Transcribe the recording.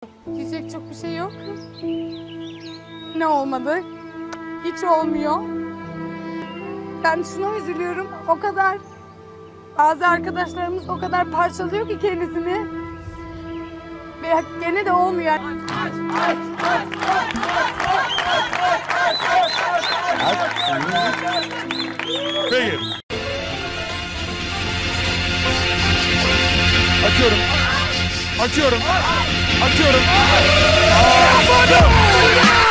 Diyecek çok bir şey yok. Ne olmadı? Hiç olmuyor. Ben şuna üzülüyorum. O kadar bazı arkadaşlarımız o kadar parçalıyor ki kendisini. Ve gene de olmuyor. Peki. Açıyorum. Açıyorum. Açıyorum.